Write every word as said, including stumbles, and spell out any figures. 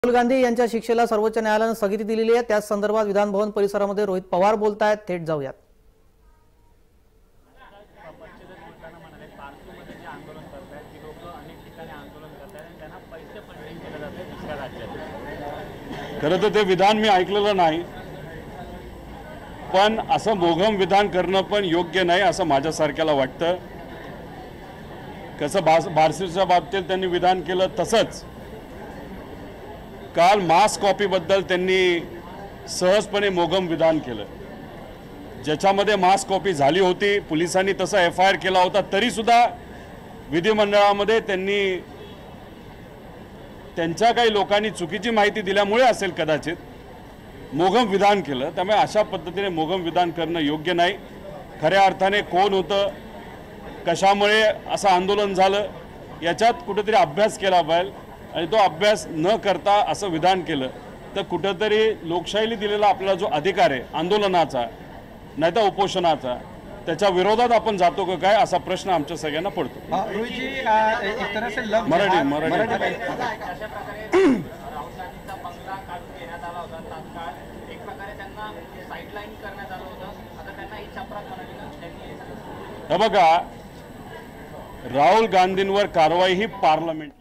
राहुल गांधी यांच्या शिक्षेला सर्वोच्च न्यायालयाने स्थगिती दिलेली आहे। त्याच संदर्भात विधान भवन परिसरामध्ये रोहित पवार बोलतायत, थेट जाऊयात। खरं तर ते विधान मी ऐकलेलं नाही, पण असं मोघम विधान करणं पण योग्य नाही असं माझ्यासारख्याला वाटतं। कसं बार्शीच्या बाबतीत त्यांनी विधान केलं, तसंच काल मास कॉपी बद्दल त्यांनी सहजपणे मोघम विधान केलं, ज्याच्यामध्ये मास कॉपी झाली होती। पोलिसांनी तसा एफ आय आर केला होता, तरी सुद्धा विधिमंडळामध्ये त्यांनी त्यांच्या काही लोकांनी चुकीची माहिती दिल्यामुळे असेल कदाचित मोघम विधान केलं। त्यामुळे अशा पद्धतीने मोघम विधान करणं योग्य नाही। खऱ्या अर्थाने कोण होतं, कशामुळे असं आंदोलन झालं, याच्यात कुठेतरी अभ्यास केला पाहिजे आणि तो अभ्यास न करता असं विधान केलं तर कुठेतरी लोकशाहीला दिलेला आपला जो अधिकार आहे आंदोलनाचा नाही तर उपोषणाचा, त्याच्या विरोधात आपण जातो का काय असा प्रश्न आमच्या सगळ्यांना पडतो। मराठी मराठी हे बघा, राहुल गांधींवर कारवाई ही पार्लमेंट